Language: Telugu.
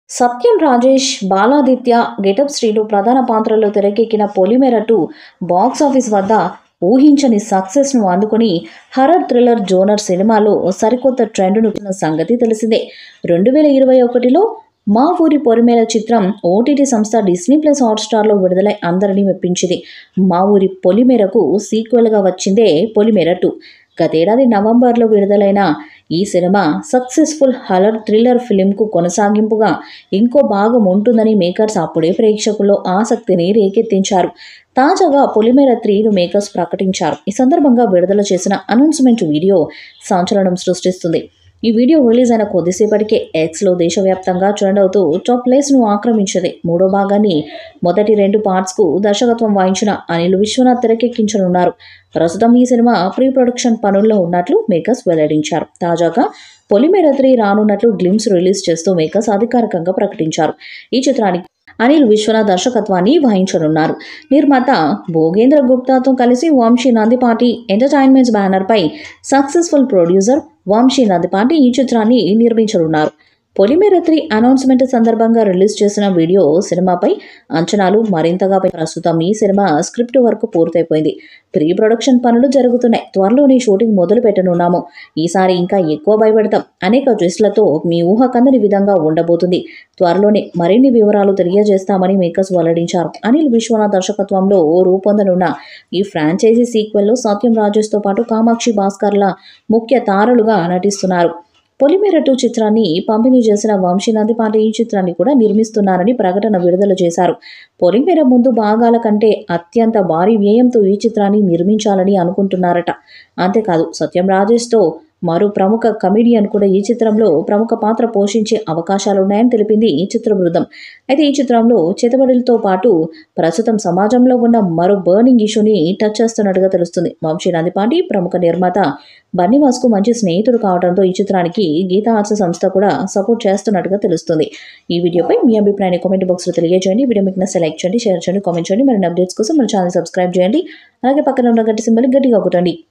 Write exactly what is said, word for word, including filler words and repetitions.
సత్యం రాజేష్, బాలాదిత్య, గెటప్ శ్రీలు ప్రధాన పాత్రల్లో తెరకెక్కిన పొలిమేర టూ బాక్సాఫీస్ వద్ద ఊహించని సక్సెస్ను అందుకుని హర్రర్ థ్రిల్లర్ జోనర్ సినిమాలో సరికొత్త ట్రెండ్ను సంగతి తెలిసిందే. రెండు వేల ఇరవై ఒకటిలో మా ఊరి పొలిమేర చిత్రం ఓటీటీ సంస్థ డిస్నీ ప్లస్ హాట్స్టార్లో విడుదలై అందరినీ మెప్పించింది. మా ఊరి పొలిమేరకు సీక్వెల్గా వచ్చిందే పొలిమేర టూ. గతేడాది నవంబర్లో విడుదలైన ఈ సినిమా సక్సెస్ఫుల్ హర్రర్ థ్రిల్లర్ ఫిలింకు కొనసాగింపుగా ఇంకో భాగం ఉంటుందని మేకర్స్ అప్పుడే ప్రేక్షకుల్లో ఆసక్తిని రేకెత్తించారు. తాజాగా పొలిమేర త్రీను మేకర్స్ ప్రకటించారు. ఈ సందర్భంగా విడుదల చేసిన అనౌన్స్మెంట్ వీడియో సంచలనం సృష్టిస్తుంది. ఈ వీడియో రిలీజ్ అయిన కొద్దిసేపటికే ఎక్స్లో దేశవ్యాప్తంగా ట్రెండ్ అవుతూ టాప్ ప్లేస్ను ఆక్రమించింది. మూడో భాగాన్ని మొదటి రెండు పార్ట్స్కు దర్శకత్వం వహించిన అనిల్ విశ్వనాథ్ తెరకెక్కించనున్నారు. ప్రస్తుతం ఈ సినిమా ప్రీ ప్రొడక్షన్ పనుల్లో ఉన్నట్లు మేకర్స్ వెల్లడించారు. తాజాగా పొలిమేర త్రీ రానున్నట్లు గ్లిమ్స్ రిలీజ్ చేస్తూ మేకర్స్ అధికారికంగా ప్రకటించారు. ఈ చిత్రానికి అనిల్ విశ్వనాథ్ దర్శకత్వాన్ని వహించనున్నారు. నిర్మాత భోగేంద్ర గుప్తాతో కలిసి వంశీ నందిపాటి ఎంటర్టైన్మెంట్స్ బ్యానర్పై సక్సెస్ఫుల్ ప్రొడ్యూసర్ వంశీ నందిపాటి ఈ చిత్రాన్ని నిర్మించనున్నారు. పొలిమేర త్రీ అనౌన్స్మెంట్ సందర్భంగా రిలీజ్ చేసిన వీడియో సినిమాపై అంచనాలు మరింతగా ప్రస్తుతం ఈ సినిమా స్క్రిప్ట్ వర్క్ పూర్తయిపోయింది. ప్రీ ప్రొడక్షన్ పనులు జరుగుతున్నాయి. త్వరలోనే షూటింగ్ మొదలు పెట్టనున్నాము. ఈసారి ఇంకా ఎక్కువ భయపెడతాం. అనేక ట్విస్టులతో మీ ఊహ కందని విధంగా ఉండబోతుంది. త్వరలోనే మరిన్ని వివరాలు తెలియజేస్తామని మేకర్స్ వెల్లడించారు. అనిల్ విశ్వనాథ్ దర్శకత్వంలో రూపొందనున్న ఈ ఫ్రాంచైజీ సీక్వెల్లో సత్యం రాజేష్తో పాటు కామాక్షి భాస్కర్ల ముఖ్య తారలుగా నటిస్తున్నారు. పొలిమేర టూ చిత్రాన్ని పంపిణీ చేసిన వంశీ నందిపాటి ఈ చిత్రాన్ని కూడా నిర్మిస్తున్నారని ప్రకటన విడుదల చేశారు. పొలిమేర ముందు భాగాల కంటే అత్యంత భారీ వ్యయంతో ఈ చిత్రాన్ని నిర్మించాలని అనుకుంటున్నారట. అంతేకాదు సత్యం రాజేష్తో మరో ప్రముఖ కమెడియన్ కూడా ఈ చిత్రంలో ప్రముఖ పాత్ర పోషించే అవకాశాలున్నాయని తెలిపింది ఈ చిత్ర బృందం. అయితే ఈ చిత్రంలో చేతబడులతో పాటు ప్రస్తుతం సమాజంలో ఉన్న మరో బర్నింగ్ ఇష్యూని టచ్ చేస్తున్నట్టుగా తెలుస్తుంది. వంశీ నందిపాటి ప్రముఖ నిర్మాత బన్నీవాస్కు మంచి స్నేహితుడు కావడంతో ఈ చిత్రానికి గీతా ఆర్ట్స్ సంస్థ కూడా సపోర్ట్ చేస్తున్నట్టుగా తెలుస్తుంది. ఈ వీడియోపై మీ అభిప్రాయాన్ని కామెంట్ బాక్స్లో తెలియజేయండి. వీడియో మీకు నచ్చితే లైక్ చేయండి, షేర్ చేయండి, కామెంట్ చేయండి. మరిన్ని అప్డేట్స్ కోసం మన ఛానల్ సబ్స్క్రైబ్ చేయండి. అలాగే పక్కన ఉన్న గట్టి సింబల్ గట్టిగా కొట్టండి.